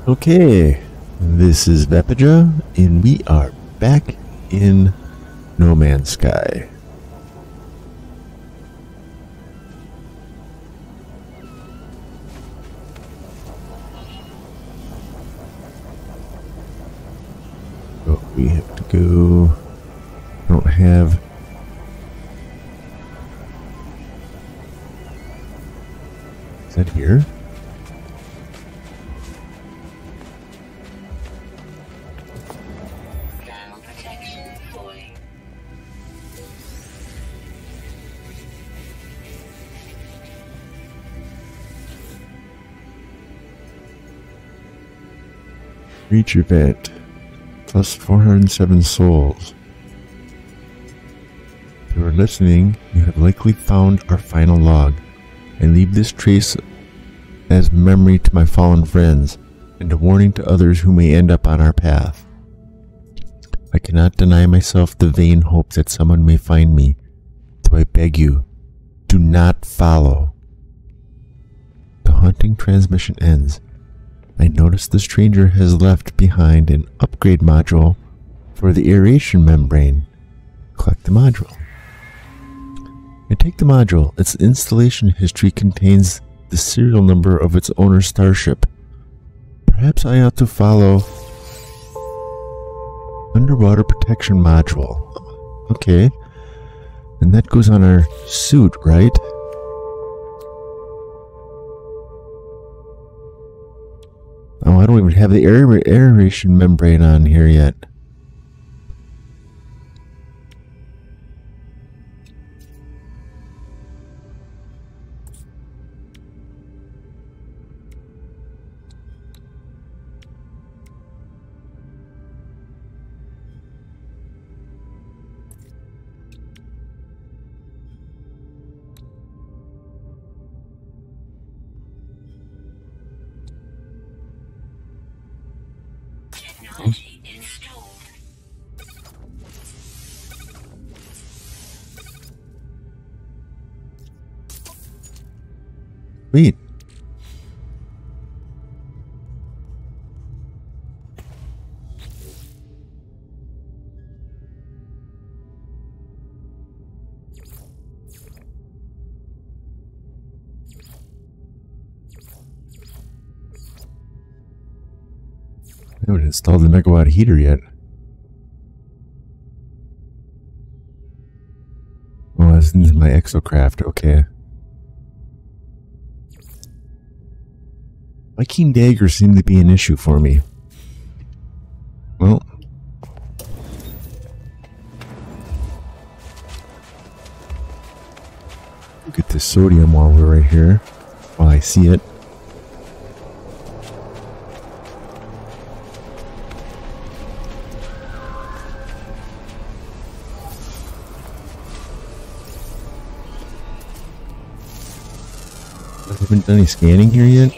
Okay, this is Vepija, and we are back in No Man's Sky. So we have to go. Don't have. Is that here? Reach event. Plus 407 souls. If you are listening, you have likely found our final log. I leave this trace as memory to my fallen friends, and a warning to others who may end up on our path. I cannot deny myself the vain hope that someone may find me, so I beg you, do not follow. The haunting transmission ends. I notice the stranger has left behind an upgrade module for the aeration membrane. Collect the module. I take the module. Its installation history contains the serial number of its owner's starship. Perhaps I ought to follow underwater protection module. Okay. And that goes on our suit, right? Oh, I don't even have the aeration membrane on here yet. Sweet. I haven't installed the megawatt heater yet. Oh, that's into my exocraft. Okay. My keen daggers seem to be an issue for me. Well. Get this sodium while we're right here. While I see it. I haven't done any scanning here yet.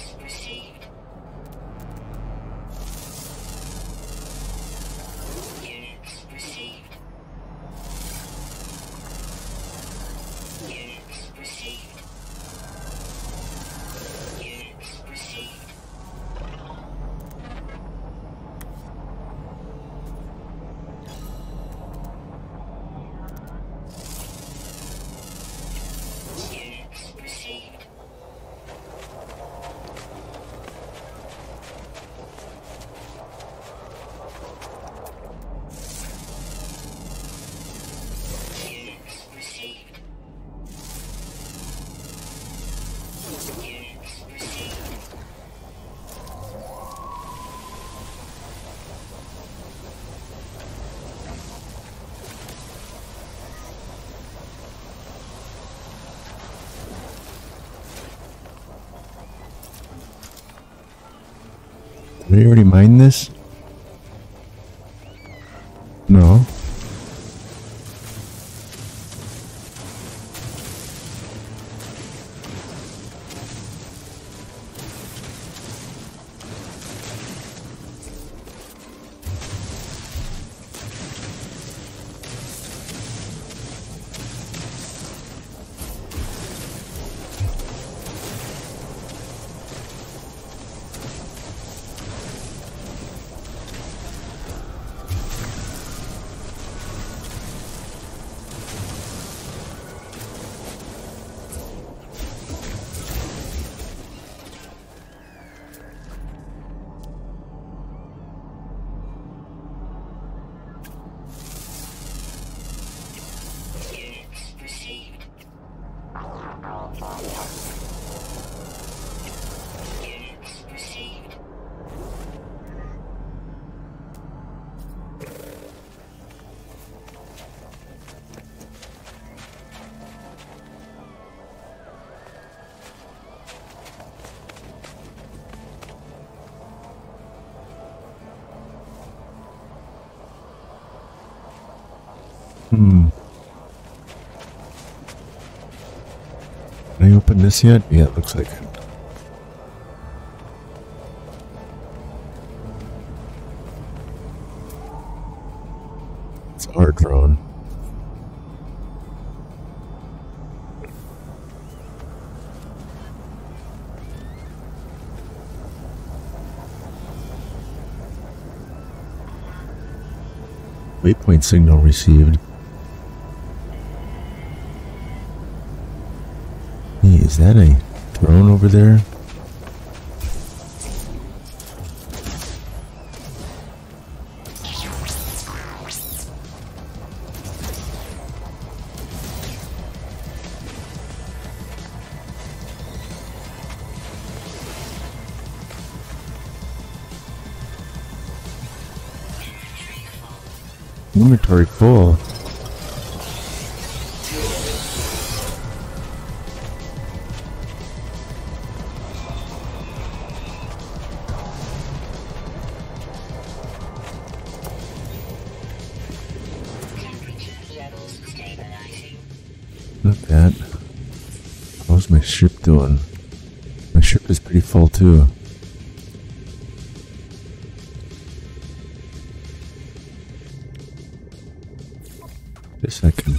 Did I already mine this? No. Can I open this yet? Yeah, it looks like it. It's our drone. Waypoint signal received. Hey, is that a drone over there? Inventory full. Not bad. How's my ship doing? My ship is pretty full too. A second.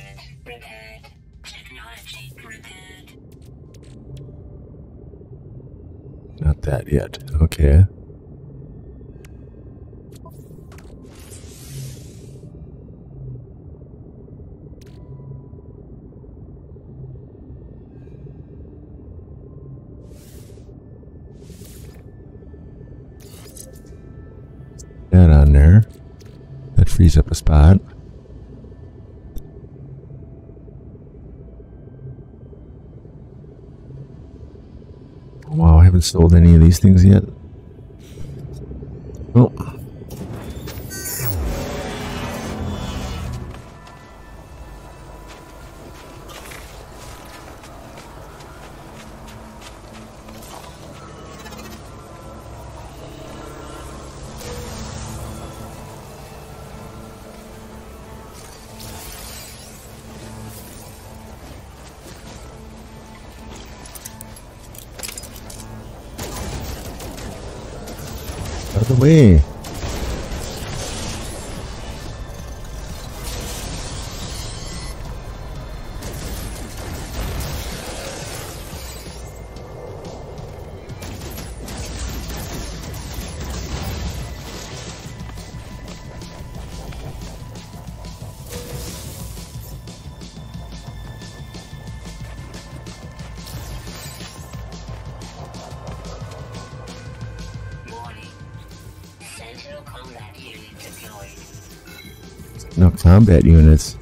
Not that yet. Okay. That on there. That frees up a spot. Wow, I haven't sold any of these things yet. Oh. Out of the way. No combat units.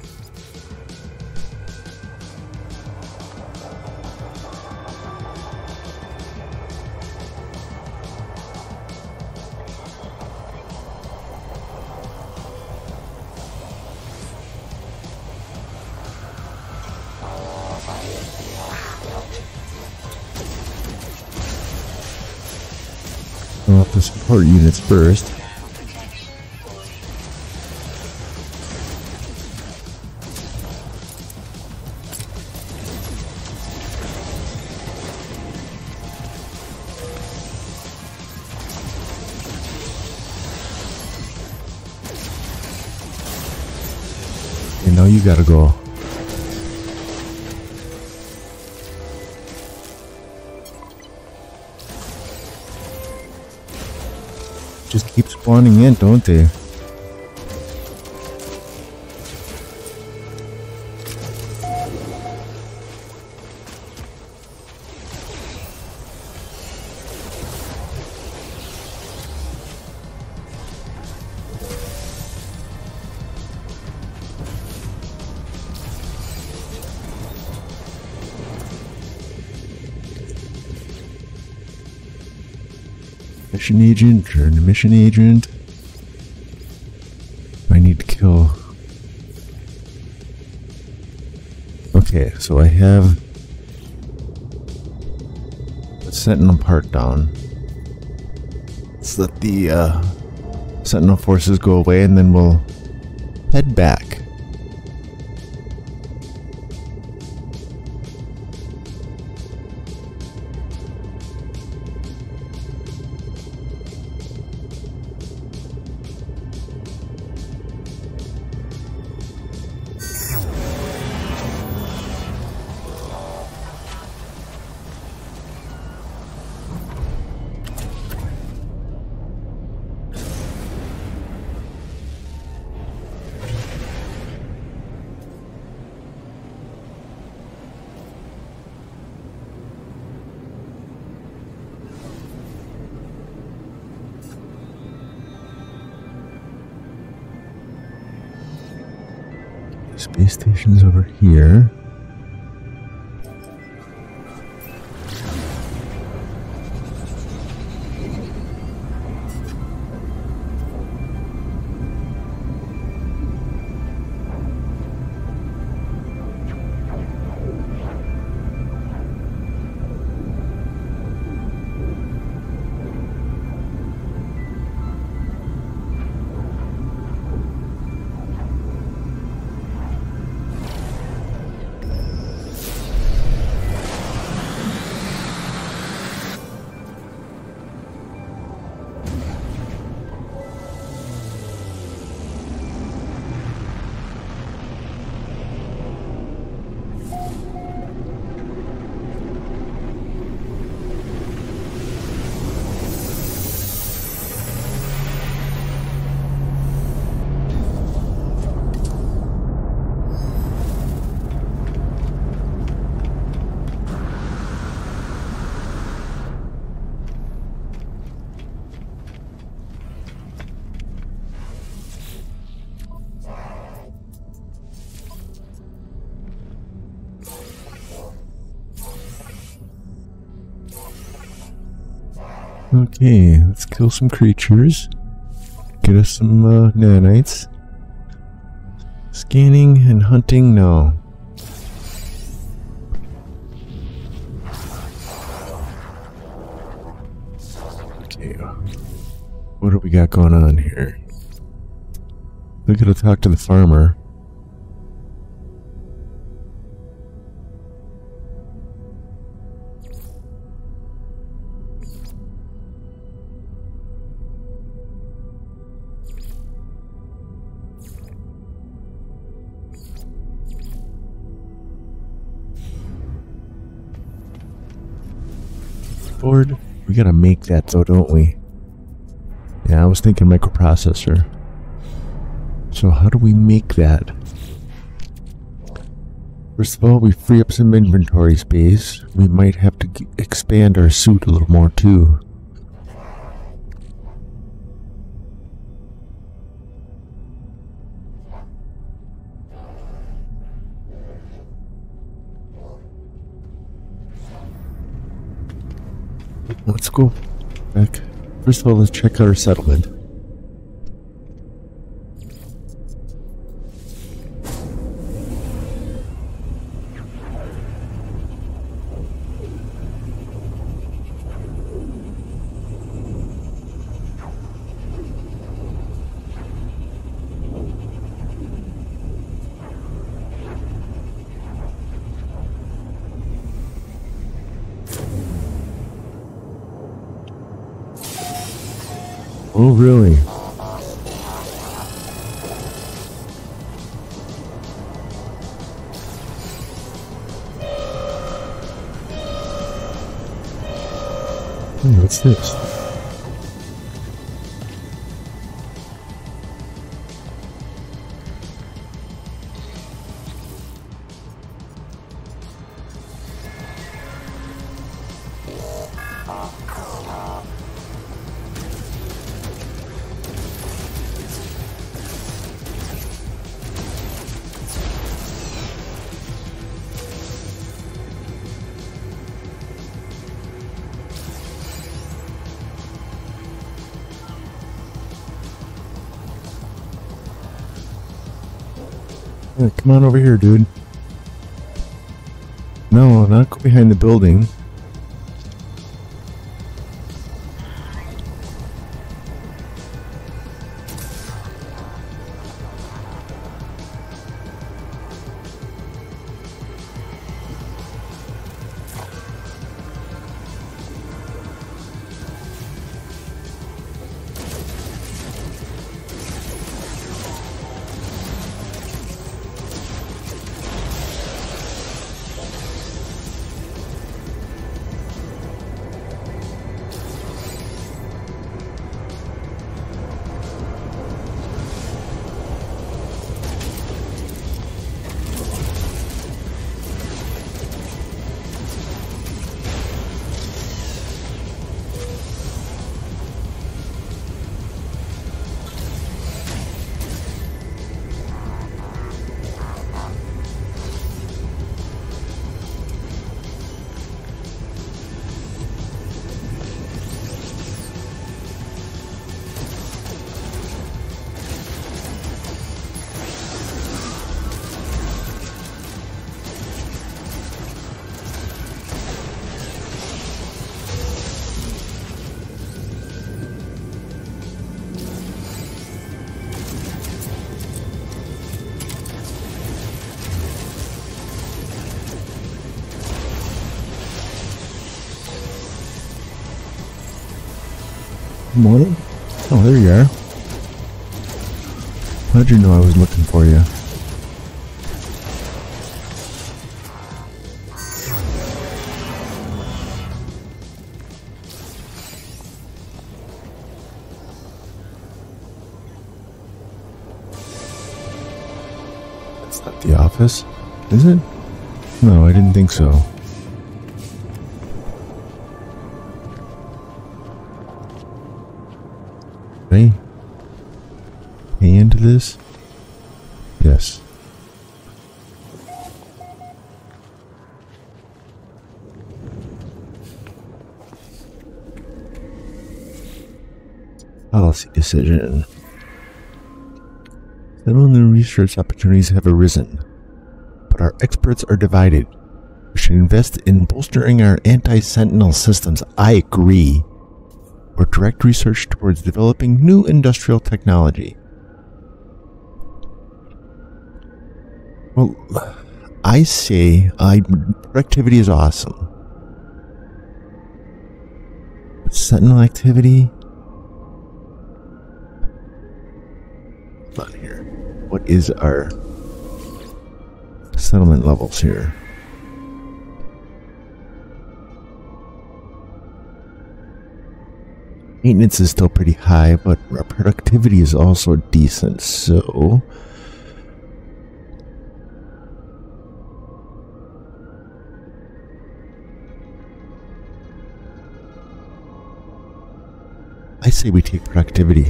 Well, the support units first. You know you gotta go. Just keep spawning in, don't they? Mission agent, turn to mission agent. I need to kill. Okay, so I have the Sentinel part down. Let's let the Sentinel forces go away and then we'll head back. Space station's over here. Okay, let's kill some creatures. Get us some nanites. Scanning and hunting, no. Okay, what do we got going on here? We gotta talk to the farmer. Board. We gotta make that though, don't we? Yeah, I was thinking microprocessor. So how do we make that? First of all, we free up some inventory space. We might have to expand our suit a little more too. Let's go back. First of all, let's check out our settlement. Oh, really? Hey, what's this? Hey, come on over here, dude. No, not go behind the building. Good morning. Oh, there you are. How'd you know I was looking for you? That's not the office, is it? No, I didn't think so. Hey, pay into this? Yes. Policy decision. Several new research opportunities have arisen, but our experts are divided. We should invest in bolstering our anti-sentinel systems. I agree. Or direct research towards developing new industrial technology. Well, I say productivity is awesome. But sentinel activity? Hold on here. What is our settlement levels here? Maintenance is still pretty high, but our productivity is also decent, so... I say we take productivity.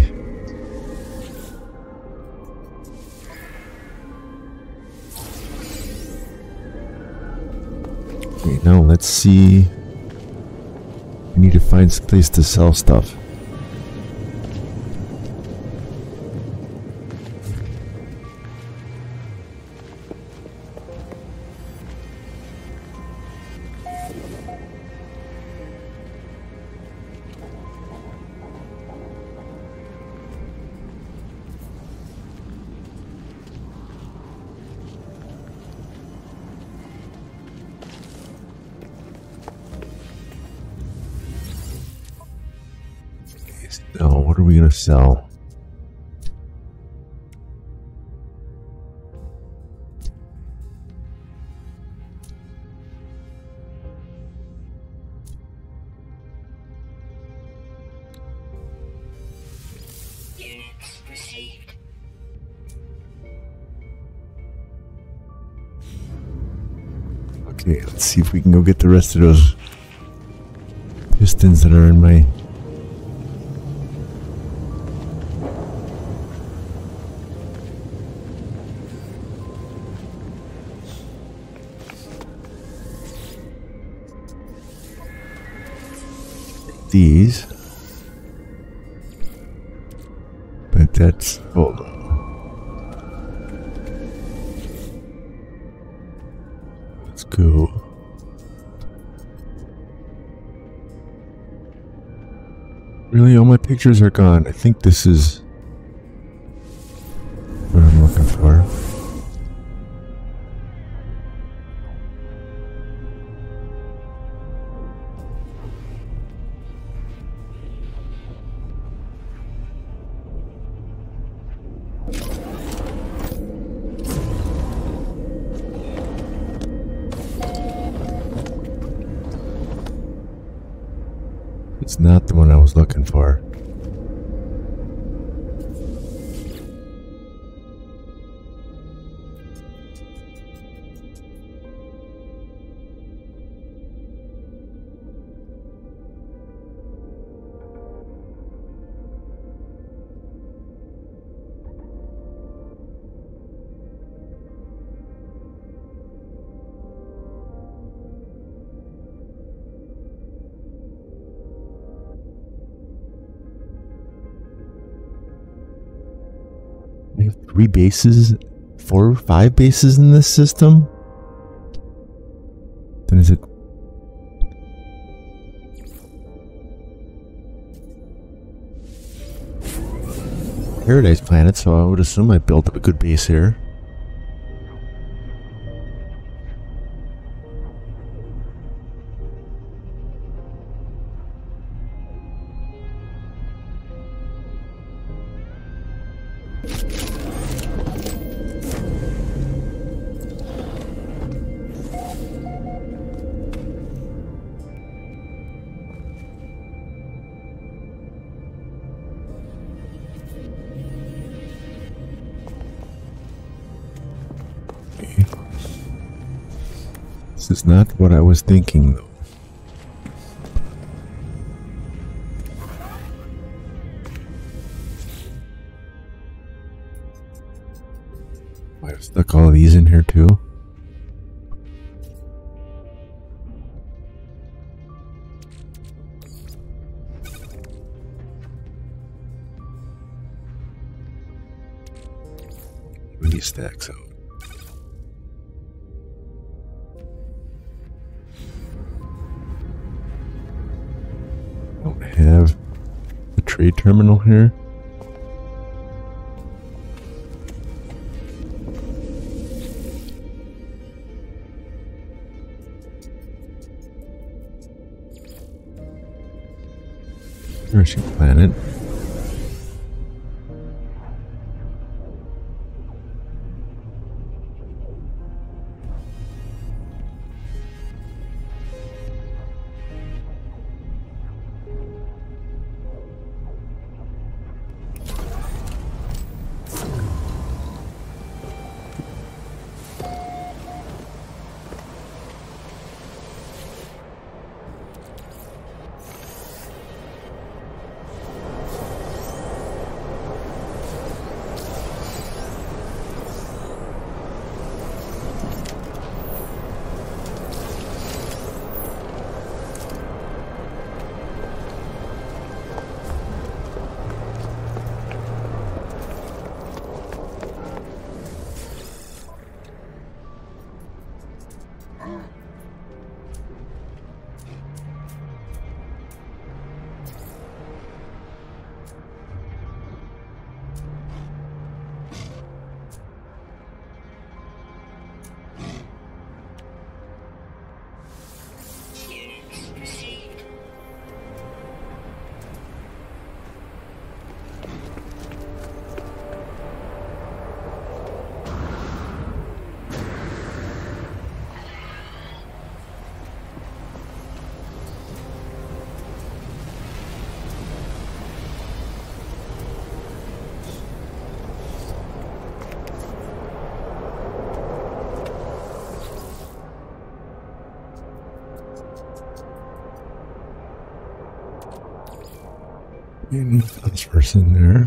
Okay, now let's see... We need to find some place to sell stuff. Now, what are we going to sell? Units received. Okay, let's see if we can go get the rest of those pistons that are in my... these, but that's, hold on, let's go. Really, all my pictures are gone. I think this is what I'm looking for. It's not the one I was looking for. We have 3 bases, 4 or 5 bases in this system? Then is it... Paradise Planet, so I would assume I built up a good base here. This is not what I was thinking, though. I've stuck all these in here too. These stacks out. Don't have the trade terminal here. Nourishing planet. And this person there.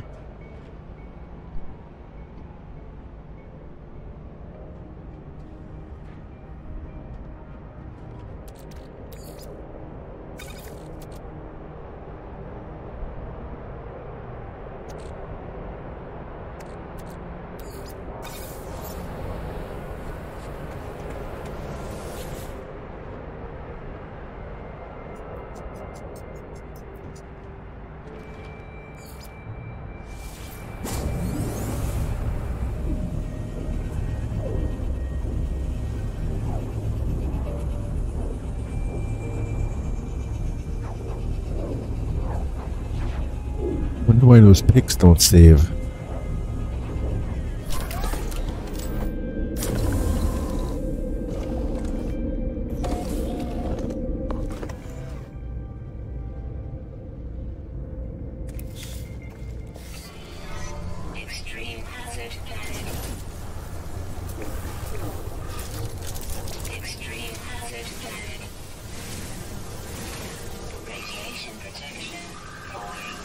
Wonder why those pigs don't save. Extreme hazard planet. Extreme hazard planet. Radiation protection falling.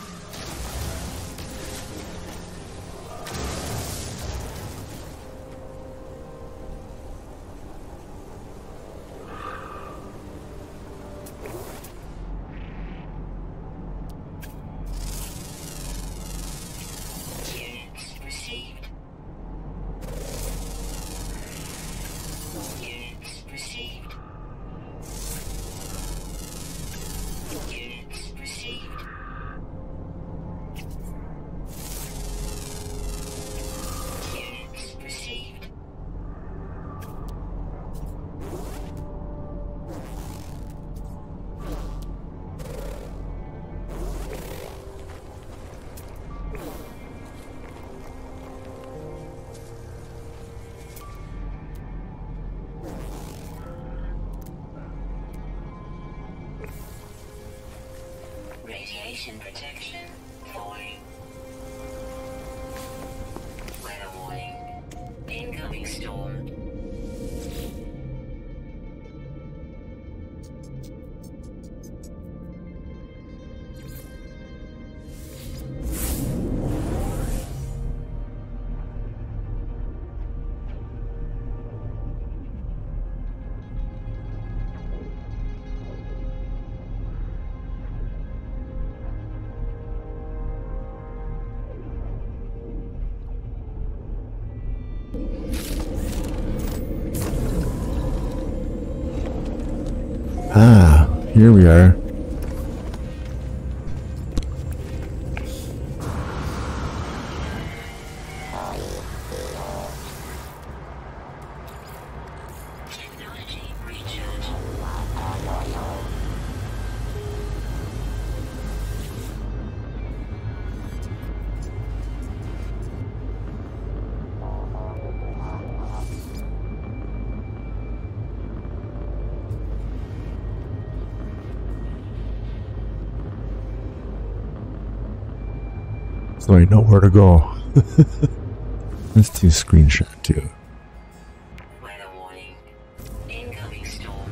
Units received. Units received. Units received. Radiation protection falling. Weather warning. Incoming storm. Ah, here we are. Technology recharge. So I know where to go. Let's do screenshot too. Weather warning. Incoming storm.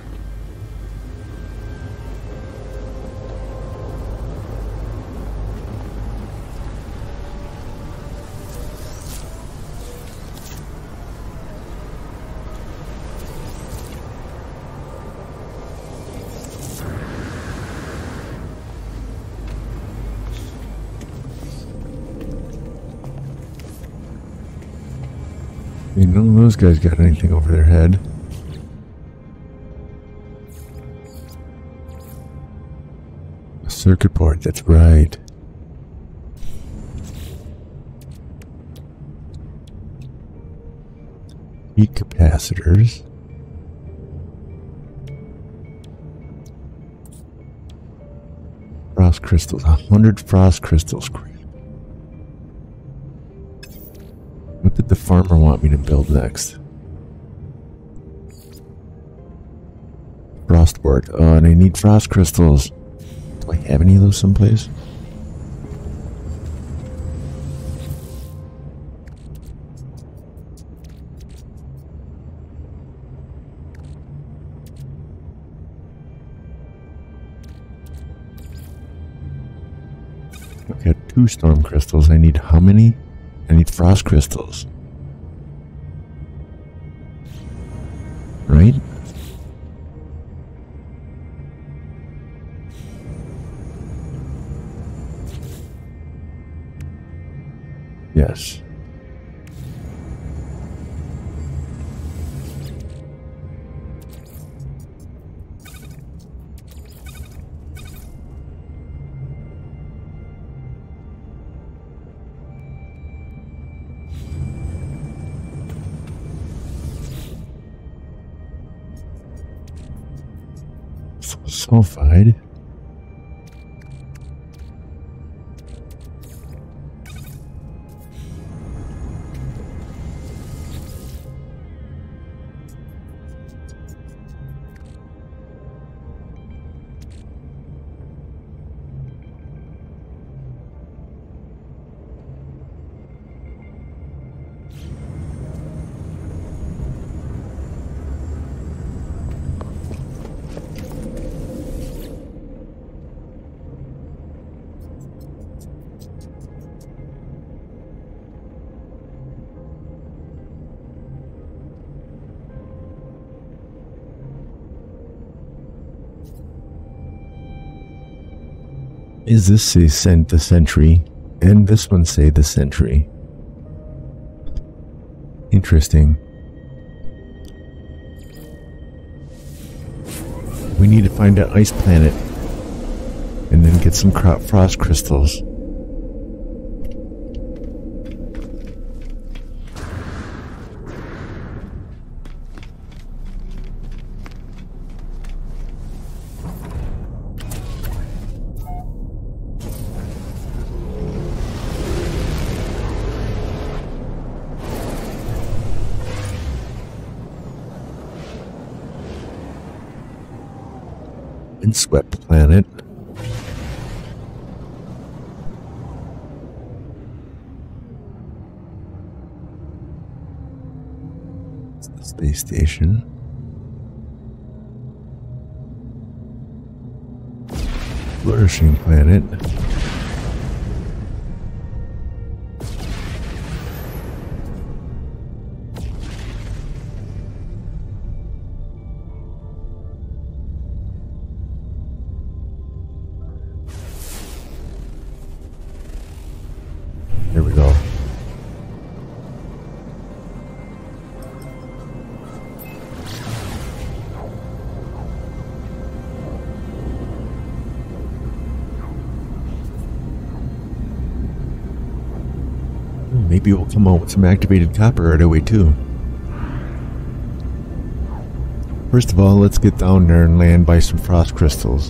None of those guys got anything over their head. A circuit board, that's right. Heat capacitors. Frost crystals, 100 frost crystals. What did the farmer want me to build next? Frostboard. Oh, and I need frost crystals. Do I have any of those someplace? I've got 2 storm crystals. I need how many? I need frost crystals. Right? Yes. Sulfide. Is this say the century? And this one say the century. Interesting. We need to find an ice planet and then get some frost crystals. Windswept planet. space station. Flourishing planet. There we go. Maybe we'll come out with some activated copper right away too. First of all, let's get down there and land by some frost crystals.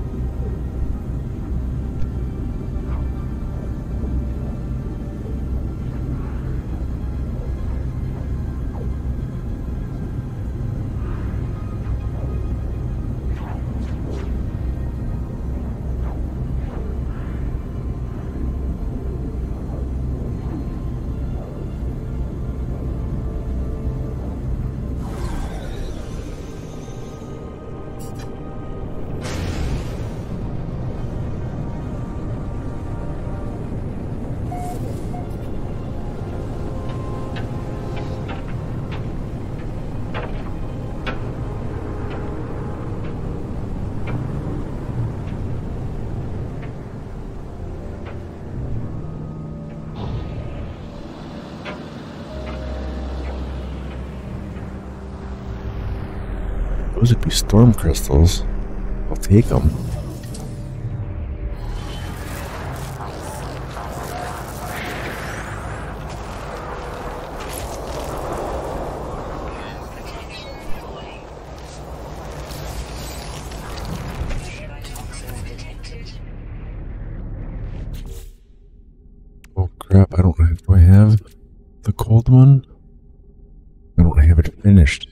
Those would be storm crystals. I'll take them. Oh crap, I don't know. Do I have the cold one? I don't have it finished.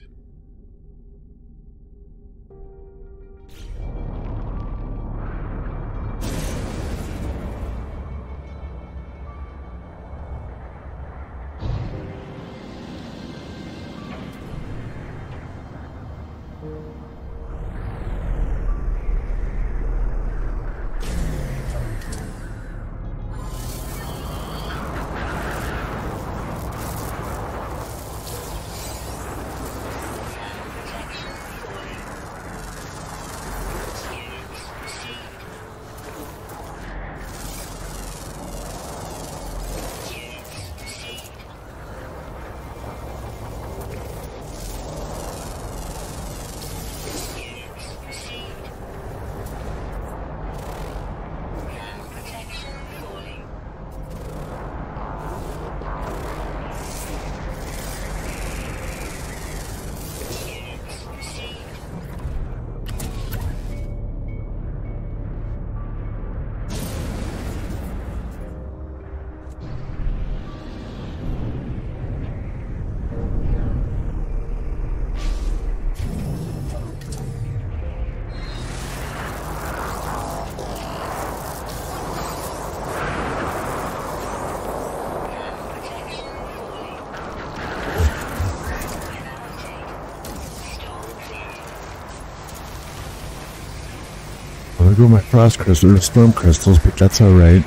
There go my frost crystals, or storm crystals, but that's alright.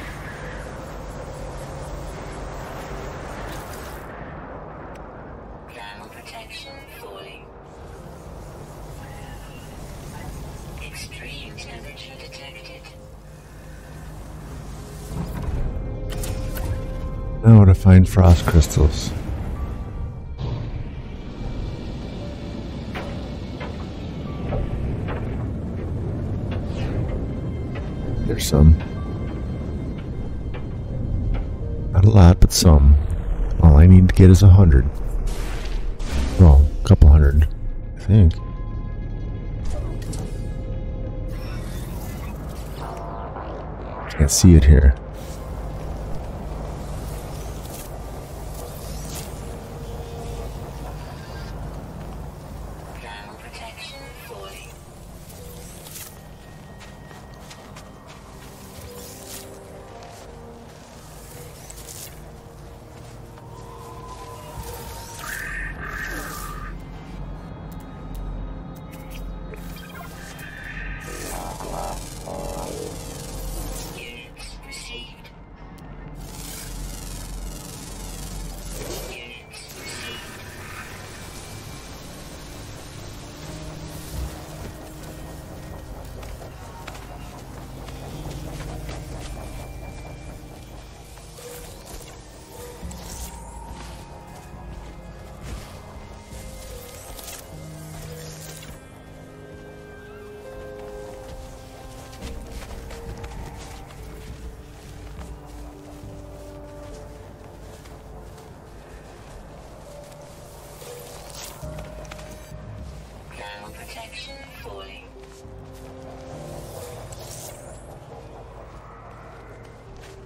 Thermal protection falling. Extreme temperature detected. Now to find frost crystals. There's some. Not a lot, but some. All I need to get is 100. Well, a couple hundred, I think. Can't see it here. Thermal protection falling.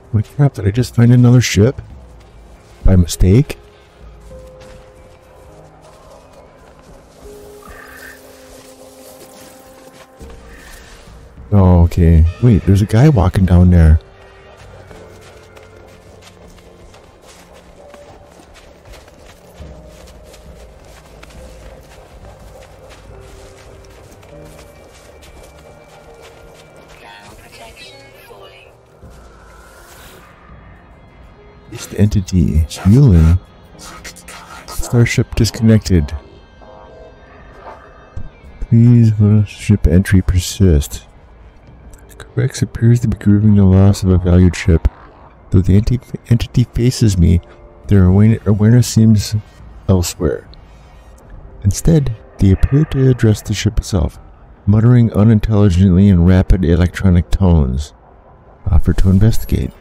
Holy crap, did I just find another ship? By mistake? Oh, okay. Wait, there's a guy walking down there. Ground protection falling. East entity, Yulin. Starship disconnected. Please let ship entry persist. Correx appears to be grieving the loss of a valued ship. Though the entity faces me, their awareness seems elsewhere. Instead, they appear to address the ship itself, muttering unintelligently in rapid electronic tones. Offer to investigate.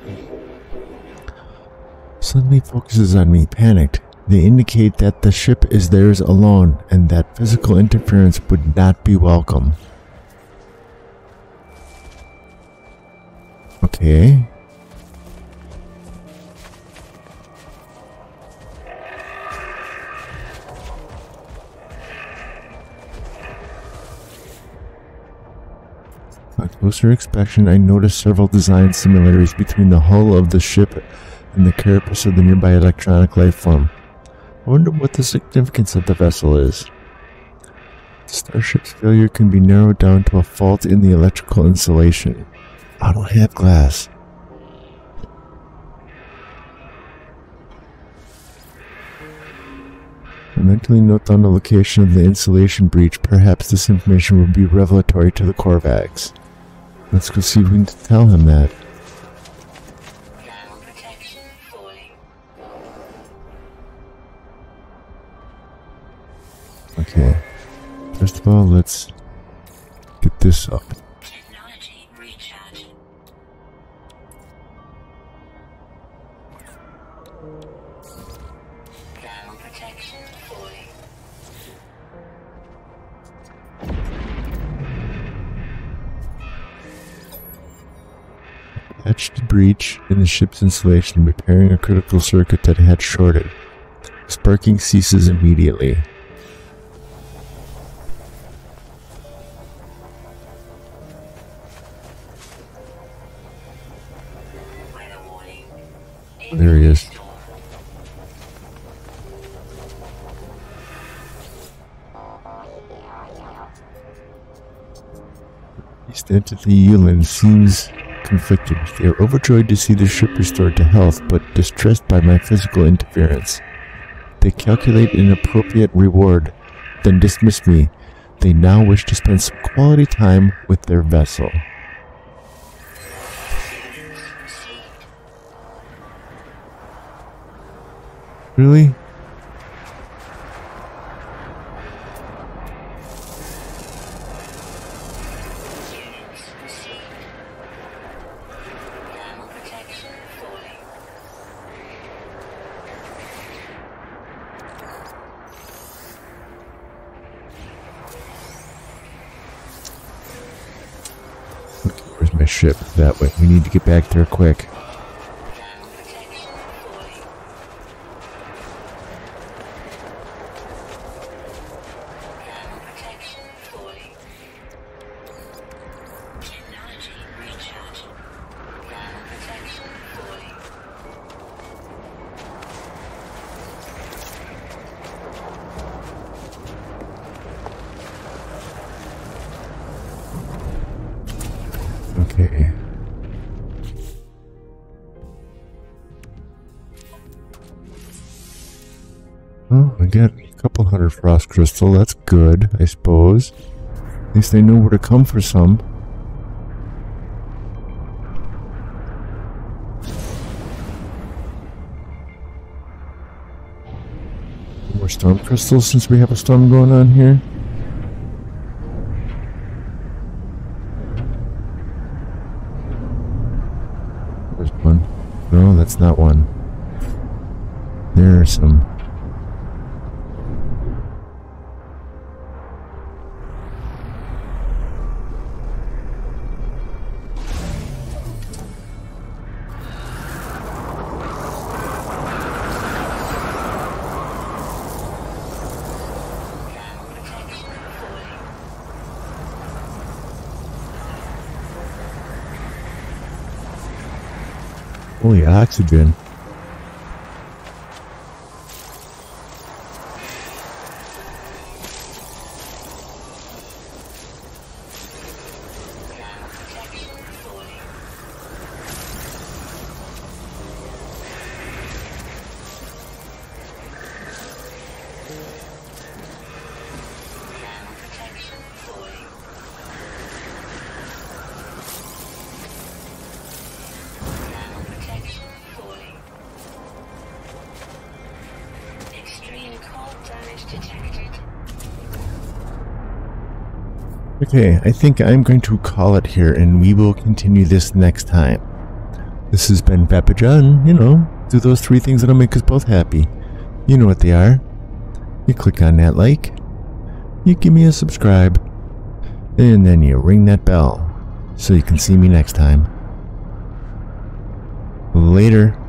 Suddenly focuses on me, panicked. They indicate that the ship is theirs alone and that physical interference would not be welcome. Okay. On closer inspection, I noticed several design similarities between the hull of the ship and the carapace of the nearby electronic life form. I wonder what the significance of the vessel is. The starship's failure can be narrowed down to a fault in the electrical insulation. I don't have glass. I mentally note down the location of the insulation breach. Perhaps this information will be revelatory to the Korvax. Let's go see if we can tell him that. Ground protection falling. Okay. First of all, let's get this up. Technology recharge. Ground protection falling. Patched the breach in the ship's insulation, repairing a critical circuit that had shorted. Sparking ceases immediately. Weather warning. There he is. Storm. East entity Yulin seems conflicted. They are overjoyed to see the ship restored to health, but distressed by my physical interference. They calculate an appropriate reward, then dismiss me. They now wish to spend some quality time with their vessel. Really? Units received. Ground protection falling. Okay, where's my ship? That way. We need to get back there quick. Ground protection falling. Ground protection falling. Technology recharging. Ground protection falling. Okay. Oh, I got a couple hundred frost crystal. That's good, I suppose. At least I know where to come for some. More storm crystals since we have a storm going on here. There's one. No, that's not one. There are some. Holy oxygen. Ground protection fully. Ground protection fully. Ground protection fully. Extreme cold damage detected. Okay, I think I'm going to call it here, and we will continue this next time. This has been Papajan, do those 3 things that'll make us both happy. You know what they are. You click on that like, you give me a subscribe, and then you ring that bell so you can see me next time. Later.